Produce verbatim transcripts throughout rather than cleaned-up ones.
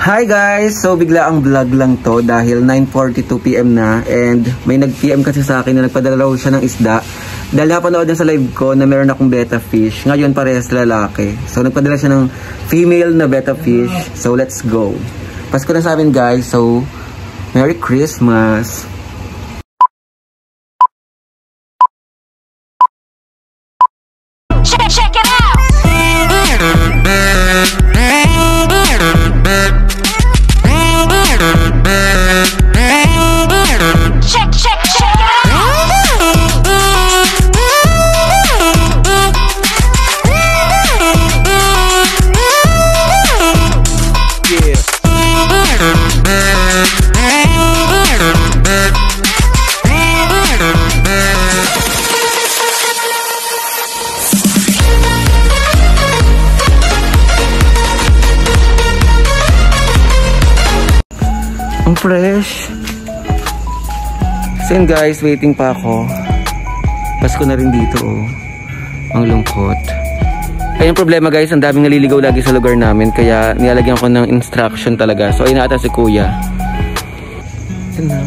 Hi guys! So bigla ang vlog lang to dahil nine forty-two p m na and may nag-P M kasi sa akin na nagpadala raw siya ng isda. Dahil napanood na sa live ko na meron akong betta fish. Ngayon parehas lalaki. So nagpadala siya ng female na betta fish. So let's go. Pasko na sa amin guys. So Merry Christmas! Check, check it out! Check, check, check it out! Yeah. Ang fresh. So yun guys, waiting pa ako. Pasko na rin dito oh. Ang lungkot. Kaya yung problema guys, ang daming naliligaw lagi sa lugar namin. Kaya nilalagyan ko ng instruction talaga. So ayun na ata si kuya. Saan na?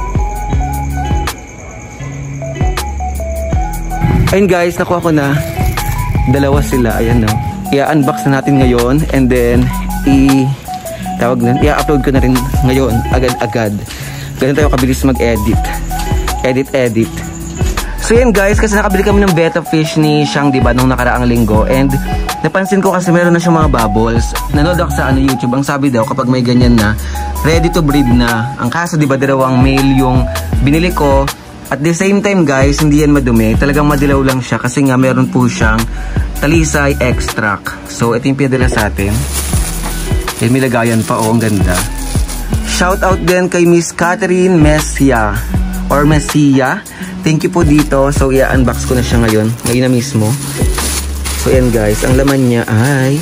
Ayun guys, nakuha ko na. Dalawa sila, ayan na. I-unbox na natin ngayon. And then, i- tawag na, i-upload ko na rin ngayon. Agad-agad. Ganun tayo kabilis mag-edit. Edit, edit. So yan guys, kasi nakabili kami ng betta fish ni Siyang, diba, nung nakaraang linggo. And napansin ko kasi meron na siyang mga bubbles. Nanood ako sa ano, YouTube. Ang sabi daw, kapag may ganyan na, ready to breed na. Ang kaso, diba, dalawang male yung binili ko. At the same time guys, hindi yan madumi. Talagang madilaw lang siya kasi nga meron po siyang talisay extract. So ito yung pinadala sa atin. Yan, may lagayan pa, oh, ang ganda. Shout out din kay Miss Catherine Messia or Messia. Thank you po dito. So i-unbox ko na siya ngayon. Ngayon na mismo. So yan guys, ang laman niya ay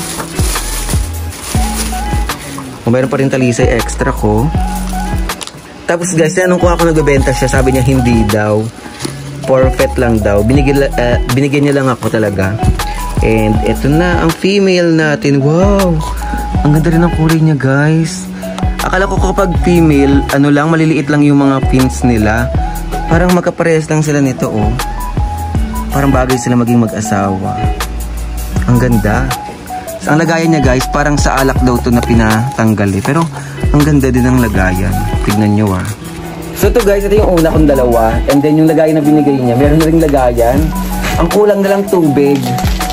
kung mayroon pa rin talisay extra ko. Tapos guys, tanong ko ako nagbebenta siya. Sabi niya hindi daw. Forfeit lang daw. Binigyan, uh, binigyan niya lang ako talaga. And ito na ang female natin. Wow! Ang ganda rin ang kulay niya guys. Akala ko kapag female, ano lang, maliliit lang yung mga fins nila. Parang magkaparehas lang sila nito oh. Parang bagay sila maging mag-asawa. Ang ganda. So, ang lagayan niya guys, parang sa alak daw to na pinatanggal eh. Pero ang ganda din ang lagayan. Tignan nyo ah. So ito guys, ito yung una kong dalawa. And then yung lagayan na binigay niya, meron na rin lagayan. Ang kulang na lang tubig.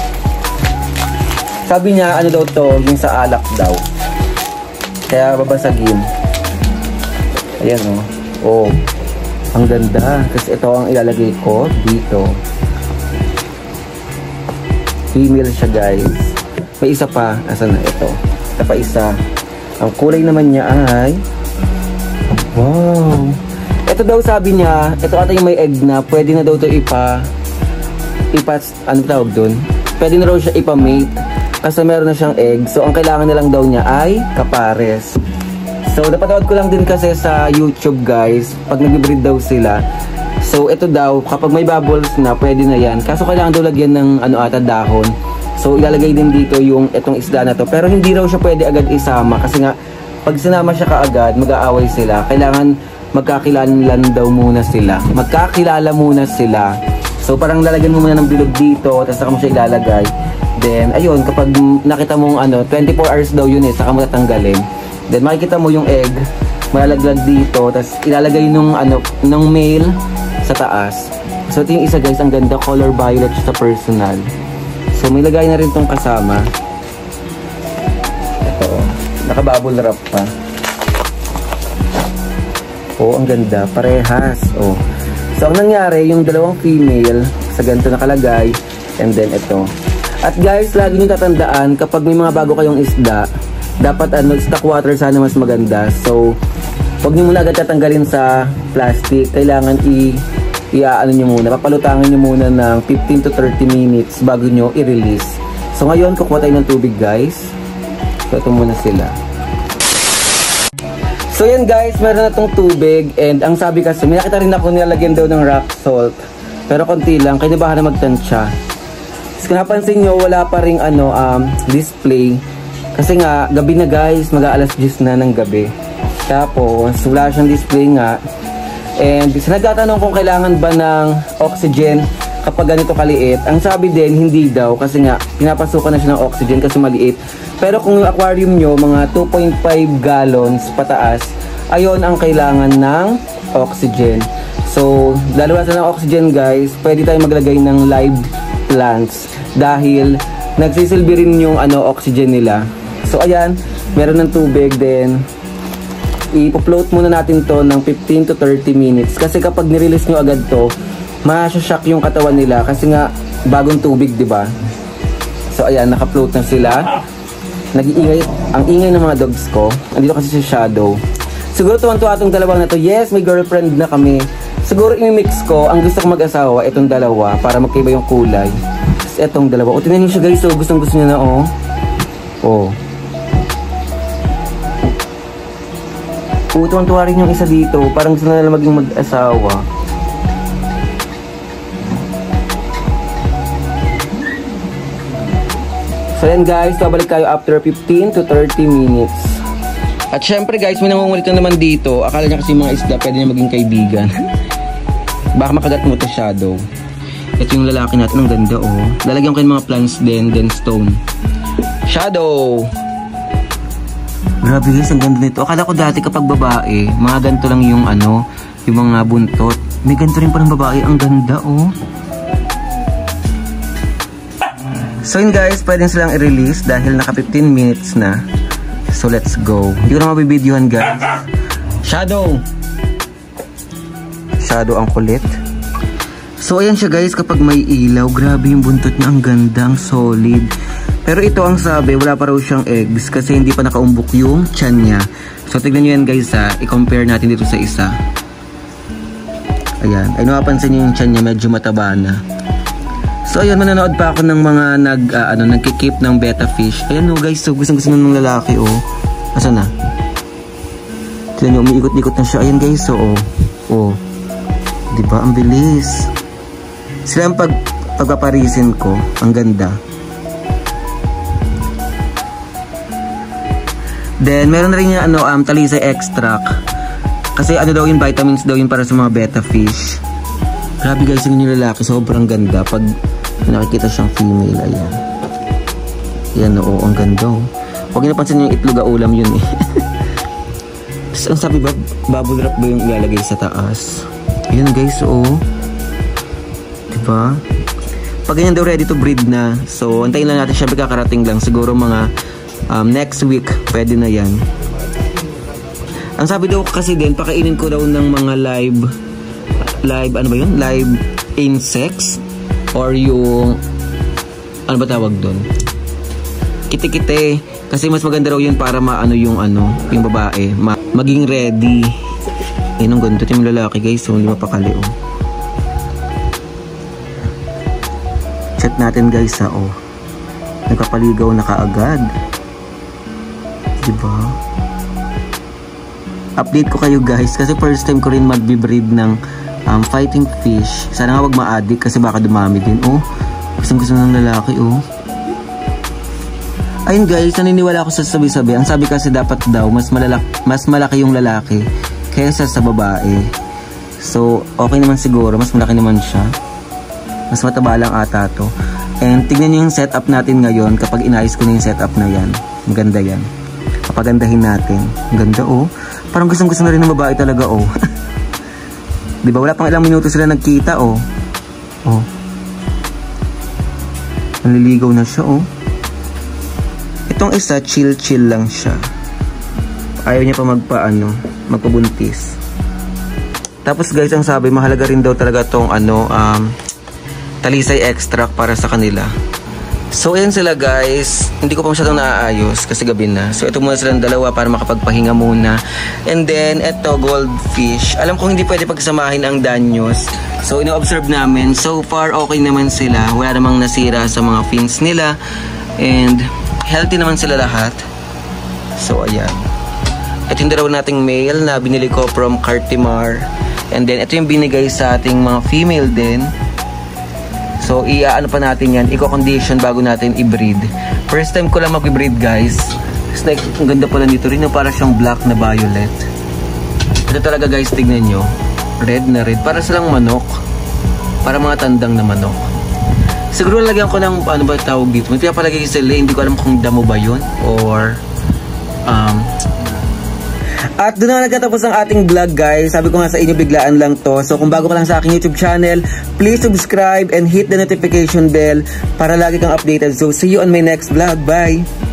Sabi niya, ano daw to, yung sa alak daw. Kaya babasagin. Ayan o. Oh. Oh. Ang ganda. Kasi ito ang ilalagay ko dito. Female siya guys. May isa pa. Asan na? Ito. Ito pa isa. Ang kulay naman niya ay wow. Ito daw sabi niya, ito ata yung may egg na. Pwede na daw ito ipa ipa, ano tawag dun? Pwede na daw siya ipa-mate. Kasi meron na siyang egg. So, ang kailangan na lang daw niya ay kapares. So, napanood ko lang din kasi sa YouTube, guys. Pag nag-breed daw sila. So, ito daw, kapag may bubbles na, pwede na yan. Kaso, kailangan daw lagyan ng ano ata, dahon. So, ilalagay din dito yung itong isda na to. Pero, hindi raw siya pwede agad isama. Kasi nga, pag sinama siya kaagad, mag-aaway sila. Kailangan magkakilalan daw muna sila. Magkakilala muna sila. So, parang lalagyan mo muna ng bilog dito. Tapos, saka mo siya ilalagay. Then, ayun, kapag nakita mong ano, twenty-four hours daw yun eh, saka mo tatanggalin. Then, makikita mo yung egg, malalaglag dito, tapos ilalagay nung, ano, nung male sa taas. So, ito yung isa guys, ang ganda, color violet sa personal. So, may lagay na rin tong kasama. Ito, naka-bubble wrap pa. Oh, ang ganda, parehas. Oh. So, ang nangyari, yung dalawang female, sa ganito nakalagay, and then ito. At guys, lagi nyo tatandaan, kapag may mga bago kayong isda, dapat ano, stock water sana mas maganda. So, huwag nyo muna agad tatanggalin sa plastic. Kailangan i, i-ano nyo muna, papalutangan nyo muna ng fifteen to thirty minutes bago nyo i-release. So, ngayon, kukuha tayo ng tubig guys. So, ito muna sila. So, yan guys, meron na itong tubig. And ang sabi kasi, may nakita rin ako nilalagyan daw ng rock salt. Pero konti lang, kaya bahala na magtansya. Kung napansin nyo, wala pa ring ano, um, display Kasi nga, gabi na guys, mag-aalas diyes na ng gabi. Tapos, wala siyang display nga. And nagtatanong kung kailangan ba ng oxygen kapag ganito kaliit. Ang sabi din, hindi daw. Kasi nga, pinapasukan na siya ng oxygen kasi maliit. Pero kung yung aquarium nyo, mga two point five gallons pataas, ayon ang kailangan ng oxygen. So, dalawa sa ng oxygen guys, pwede tayo maglagay ng live plants. Dahil, nagsisilbi rin yung ano, oxygen nila. So, ayan, meron ng tubig din. I-float muna natin to ng fifteen to thirty minutes. Kasi kapag nirelease nyo agad to, masashock yung katawan nila. Kasi nga, bagong tubig, di ba? So, ayan, naka-float na sila. Nag-iingay, ang ingay ng mga dogs ko. Andito kasi si Shadow. Siguro tuwan-tuwa itong dalawang na to. Yes, may girlfriend na kami. Siguro i-mix ko, ang gusto ko mag-asawa, itong dalawa, para magkaiba yung kulay. Tapos itong dalawa. O, tinan nyo siya guys, so gustong gusto niya na, oh. Oh. O, tuwan-tuwa rin yung isa dito. Parang gusto na lang maging mag-asawa. So yan guys, babalik tayo after fifteen to thirty minutes. At syempre guys, may nangungulit na naman dito. Akala niya kasi mga isda pwede niya maging kaibigan. Baka makagat mo to, Shadow. Ito yung lalaki natin, ang ganda oh. Lalagyan ko yung mga plants din, then stone. Shadow! Grabe guys, ang ganda nito. Akala ko dati kapag babae, mga ganito lang yung ano, yung mga buntot. May ganito rin pa ng babae, ang ganda oh. So yun guys, pwede silang i-release dahil naka fifteen minutes na. So let's go. Hindi ko na mabibidyohan guys. Shadow! Shadow ang kulit. So ayan siya guys, kapag may ilaw, grabe yung buntot niya, ang ganda, ang solid. Pero ito ang sabi, wala pa raw siyang eggs kasi hindi pa nakaumbok yung tiyan niya. So tignan nyo yan guys ha, i-compare natin dito sa isa. Ayan, ay napapansin nyo yung tiyan niya, medyo mataba na. So ayun, mananood pa ako ng mga nag, uh, ano, nagkikip ng betta fish. Ayan o guys, so gustong gusto ng lalaki oh. Asa na? Tignan nyo, umiikot-ikot na siya. Ayan guys, so oh. Oh. Diba, ang bilis. Sila ang pag, pagpaparisin ko, ang ganda. Then, meron na rin yung ano, um, talisay extract. Kasi ano daw yun, vitamins daw yun para sa mga betta fish. Grabe guys, yung lalaki, sobrang ganda. Pag nakikita siyang female, ayan. Ayan, oo, ang ganda. Oh. Huwag niyo napansin yung itlog ulam yun eh. Tapos, ang sabi ba, bubble wrap ba yung ilalagay sa taas? Ayan guys, oo. Diba? Pag ganyan daw ready to breed na. So, antayin lang natin, syempre kakarating lang. Siguro mga um, next week, pwede na yan. Ang sabi daw kasi din, pakainin ko daw ng mga live, live, ano ba yun? Live insects. Or yung, ano ba tawag doon? Kite-kite. Kasi mas maganda raw yun para maano yung ano, yung babae. Ma maging ready. Ayun ang ganda yung lalaki guys. So, hindi mapakali oh. Check natin guys ha oh. Nagpapaligaw na kaagad. Diba? Update ko kayo guys. Kasi first time ko rin mag-breed ng um, fighting fish. Sana nga wag ma-addict kasi baka dumami din oh. Gusto gusto ng lalaki oh. Ayun guys, naniniwala ako sa sabi-sabi. Ang sabi kasi dapat daw mas, malalak mas malaki yung lalaki kaysa sa babae. So, okay naman siguro. Mas malaki naman siya. Mas mataba lang ata to. And tignan nyo yung setup natin ngayon kapag inayos ko na yung setup na yan. Ang ganda yan. Papagandahin natin. Ang ganda oh. Parang gustong gusto na rin ng babae talaga oh. Diba? Wala pang ilang minuto sila nagkita oh. Oh. Naliligaw na siya oh. Itong isa, chill-chill lang siya. Ayaw niya pa magpaano, magpabuntis. Tapos guys, ang sabi, mahalaga rin daw talaga tong ano, um, talisay extract para sa kanila. So, ayan sila guys. Hindi ko pa masyadong naaayos kasi gabi na. So, ito muna silang dalawa para makapagpahinga muna. And then, ito, goldfish. Alam kong hindi pwede pagsamahin ang danyos. So, ino-observe namin. So far, okay naman sila. Wala namang nasira sa mga fins nila. And healthy naman sila lahat. So, ayan. Ito yung dalawa nating male na binili ko from Cartimar. And then, ito yung binigay sa ating mga female din. So, i-ano pa natin yan, i-condition bago natin i-breed. First time ko lang mag-breed, guys. It's like, ang ganda pala nito rin, no? Para siyang black na violet. Ito talaga, guys, tignan nyo. Red na red. Para silang manok. Para mga tandang na manok. Siguro lagyan ko ng, ano ba tawag dito? May pinapalagay sila, hindi ko alam kung damo ba yun. Or, um... At doon na nagtatapos ang ating vlog, guys. Sabi ko nga sa inyo, biglaan lang to. So kung bago ka lang sa aking YouTube channel, please subscribe and hit the notification bell para lagi kang updated. So see you on my next vlog. Bye!